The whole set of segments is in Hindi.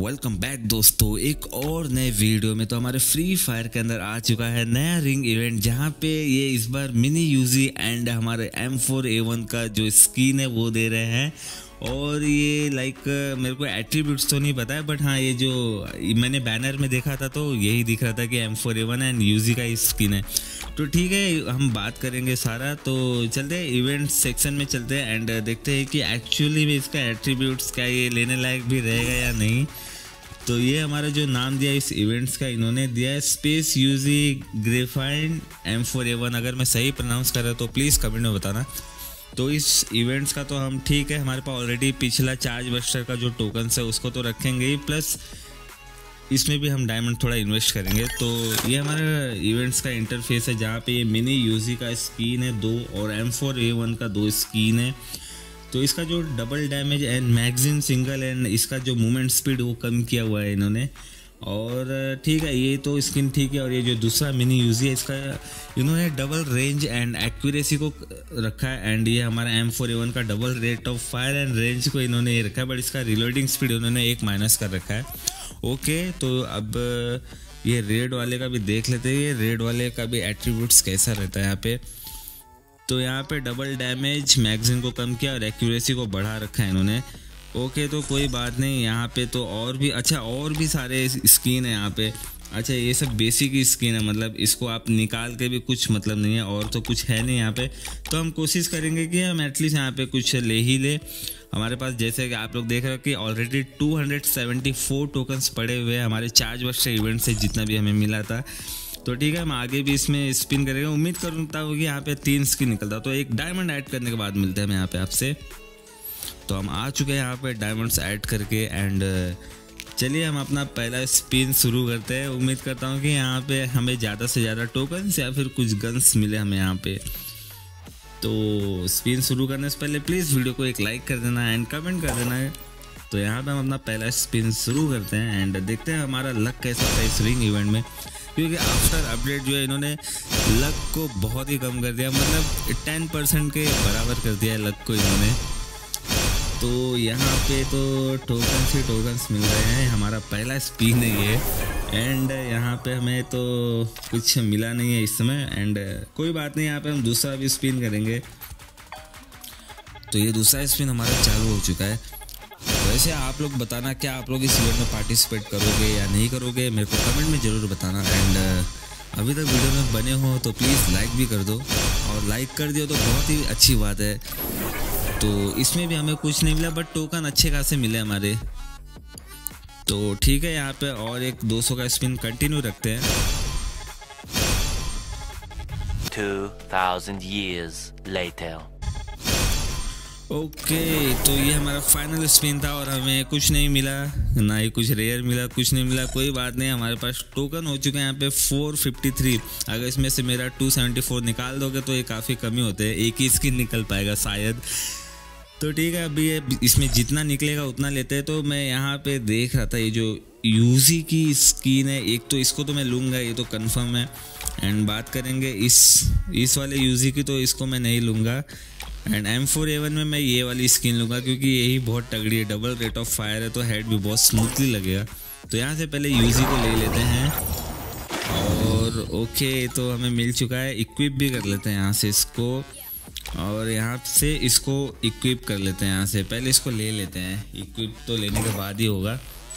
वेलकम बैक दोस्तों, एक और नए वीडियो में। तो हमारे फ्री फायर के अंदर आ चुका है नया रिंग इवेंट, जहाँ पे ये इस बार मिनी यूजी एंड हमारे M4A1 का जो स्किन है वो दे रहे हैं। और ये मेरे को एट्रीब्यूट्स तो नहीं पता है, बट हाँ ये जो मैंने बैनर में देखा था तो यही दिख रहा था कि M4A1 एंड यूजी का ही स्किन है। तो ठीक है, हम बात करेंगे सारा। तो चलते हैं इवेंट सेक्शन में, चलते हैं एंड देखते हैं कि एक्चुअली में इसका एट्रीब्यूट्स क्या ये लेने लायक भी रहेगा या नहीं। तो ये हमारा जो नाम दिया इस इवेंट्स का, इन्होंने दिया है स्पेस यूजी ग्रेफाइन M4A1। अगर मैं सही प्रोनाउंस कर रहा तो प्लीज़ कमेंट में बताना। तो इस इवेंट्स का तो हम ठीक है, हमारे पास ऑलरेडी पिछला चार्ज बस्टर का जो टोकन्स है उसको तो रखेंगे ही, प्लस इसमें भी हम डायमंड थोड़ा इन्वेस्ट करेंगे। तो ये हमारा इवेंट्स का इंटरफेस है, जहाँ पे ये मिनी यूजी का स्किन है 2 और M4A1 का 2 स्किन है। तो इसका जो double damage and magazine single and इसका जो मूवमेंट स्पीड वो कम किया हुआ है इन्होंने। और ठीक है, ये तो स्किन ठीक है। और ये जो दूसरा मिनी यूजी है, इसका इन्होंने डबल रेंज एंड एक्यूरेसी को रखा है। एंड ये हमारा M4A1 का double rate of fire and range को इन्होंने ये रखा है, बट इसका रिलोडिंग स्पीड उन्होंने 1 माइनस कर रखा है। ओके, तो अब ये रेड वाले का भी देख लेते हैं, ये रेड वाले का भी एट्रीब्यूट्स कैसा रहता है यहाँ पे। तो यहाँ पे डबल डैमेज, मैगजीन को कम किया और एक्यूरेसी को बढ़ा रखा है इन्होंने। ओके, तो कोई बात नहीं। यहाँ पे तो और भी सारे स्किन है यहाँ पे। अच्छा, ये सब बेसिक ही स्किन है, मतलब इसको आप निकाल के भी कुछ मतलब नहीं है, और तो कुछ है नहीं यहाँ पे। तो हम कोशिश करेंगे कि हम एटलीस्ट यहाँ पे कुछ ले ही ले। हमारे पास जैसे कि आप लोग देख रहे हो कि ऑलरेडी 274 टोकन्स पड़े हुए हैं हमारे चार्ज बस्टर इवेंट से, जितना भी हमें मिला था। तो ठीक है, हम आगे भी इसमें स्पिन करेंगे। उम्मीद करता हूँ कि यहाँ पे 3 स्किन निकलता, तो एक डायमंड ऐड करने के बाद मिलते हैं हम यहाँ पे आपसे। तो हम आ चुके हैं यहाँ पे डायमंड्स ऐड करके, एंड चलिए हम अपना पहला स्पिन शुरू करते हैं। उम्मीद करता हूँ कि यहाँ पे हमें ज़्यादा से ज़्यादा टोकन्स या फिर कुछ गन्स मिले हमें यहाँ पे। तो स्पिन शुरू करने से पहले प्लीज़ वीडियो को एक लाइक कर देना एंड कमेंट कर देना है। तो यहाँ पे हम अपना पहला स्पिन शुरू करते हैं एंड देखते हैं हमारा लक कैसा था इस रिंग इवेंट में। क्योंकि आफ्टर अपडेट जो है इन्होंने लक को बहुत ही कम कर दिया, मतलब 10% के बराबर कर दिया है लक को इन्होंने। तो यहाँ पे तो टोकन्स ही टोकन्स मिल रहे हैं। हमारा पहला स्पिन है ये, एंड यहाँ पे हमें तो कुछ मिला नहीं है इस समय। एंड कोई बात नहीं, यहाँ पे हम दूसरा भी स्पिन करेंगे। तो ये दूसरा स्पिन हमारा चालू हो चुका है। वैसे आप लोग बताना, क्या आप लोग इस इवेंट में पार्टिसिपेट करोगे या नहीं करोगे, मेरे को कमेंट में ज़रूर बताना। एंड अभी तक वीडियो में बने हो तो प्लीज़ लाइक भी कर दो, और लाइक कर दियो तो बहुत ही अच्छी बात है। तो इसमें भी हमें कुछ नहीं मिला, बट टोकन अच्छे खासे मिले हमारे। तो ठीक है, यहाँ पे और एक 200 का स्पिन कंटिन्यू रखते हैं। 2000 years later. ओके, तो ये हमारा फाइनल स्पिन था और हमें कुछ नहीं मिला, ना ही कुछ रेयर मिला, कुछ नहीं मिला। कोई बात नहीं, हमारे पास टोकन हो चुके हैं यहाँ पे 453। अगर इसमें से मेरा 274 निकाल दोगे तो ये काफ़ी कमी होते हैं, एक ही स्किन निकल पाएगा शायद। तो ठीक है, अभी ये इसमें जितना निकलेगा उतना लेते हैं। तो मैं यहाँ पे देख रहा था ये जो यूजी की स्किन है, एक तो इसको तो मैं लूँगा, ये तो कंफर्म है। एंड बात करेंगे इस वाले यूजी की, तो इसको मैं नहीं लूँगा। एंड M4A1 में मैं ये वाली स्किन लूँगा, क्योंकि यही बहुत तगड़ी है, डबल रेट ऑफ फायर है, तो हेड भी बहुत स्मूथली लगेगा। तो यहाँ से पहले यूजी को ले लेते हैं। और ओके, तो हमें मिल चुका है, इक्विप भी कर लेते हैं यहाँ से इसको, और यहाँ से इसको इक्विप कर लेते हैं। यहाँ से पहले इसको ले लेते हैं, इक्विप तो लेने के बाद ही होगा।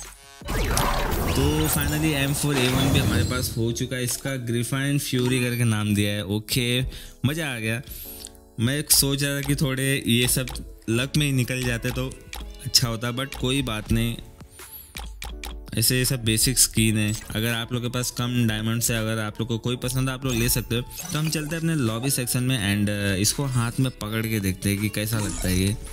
तो फाइनली M4A1 भी हमारे पास हो चुका है। इसका ग्रिफाइन फ्यूरी करके नाम दिया है। ओके, मज़ा आ गया। मैं सोच रहा था कि थोड़े ये सब लक में ही निकल जाते तो अच्छा होता, बट कोई बात नहीं, ऐसे ये सब बेसिक स्किन है। अगर आप लोग के पास कम डायमंड से अगर आप लोग को कोई पसंद है, आप लोग ले सकते हो। तो हम चलते हैं अपने लॉबी सेक्शन में एंड इसको हाथ में पकड़ के देखते हैं कि कैसा लगता है ये।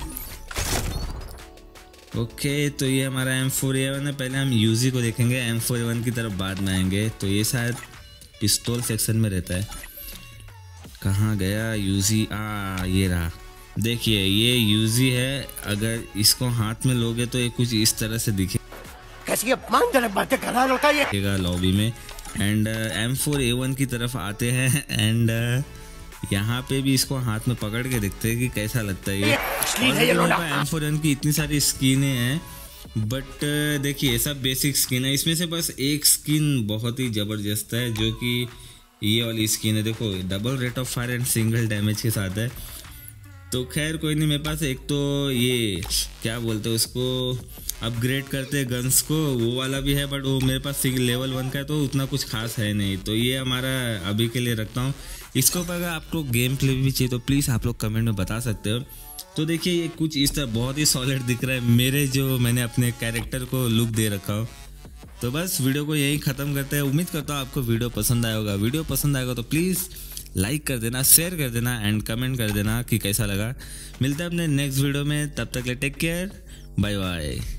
ओके, तो ये हमारा M4A1 है। पहले हम यूजी को देखेंगे, M4A1 की तरफ बाद में आएंगे। तो ये शायद पिस्तौल सेक्शन में रहता है। कहाँ गया यूजी? ये रहा। देखिए, ये यूजी है। अगर इसको हाथ में लोगे तो ये कुछ इस तरह से दिखे, कैसी अपमानजनक बातें कर रहा है लड़का ये लॉबी में। एंड M4A1 की तरफ आते हैं एंड यहाँ पे भी इसको हाथ में पकड़ के देखते हैं कि कैसा लगता है ये। M4A1 की इतनी सारी स्किनें हैं बट देखिए ये सब बेसिक स्किन है, इसमें से बस एक स्किन बहुत ही ज़बरदस्त है जो कि ये वाली स्किन है। देखो double rate of fire and single damage के साथ है। तो खैर कोई नहीं, मेरे पास एक तो ये क्या बोलते हैं उसको, अपग्रेड करते हैं गन्स को, वो वाला भी है, बट वो मेरे पास लेवल 1 का है तो उतना कुछ खास है नहीं। तो ये हमारा अभी के लिए रखता हूँ। इसको अगर आपको गेम प्ले भी चाहिए तो प्लीज़ आप लोग कमेंट में बता सकते हो। तो देखिए ये कुछ इस तरह बहुत ही सॉलिड दिख रहा है मेरे, जो मैंने अपने कैरेक्टर को लुक दे रखा हो। तो बस वीडियो को यही ख़त्म करते हैं। उम्मीद करता हूँ आपको वीडियो पसंद आया होगा। वीडियो पसंद आएगा तो प्लीज़ लाइक कर देना, शेयर कर देना एंड कमेंट कर देना कि कैसा लगा। मिलते हैं अपने नेक्स्ट वीडियो में, तब तक ले टेक केयर, बाय बाय।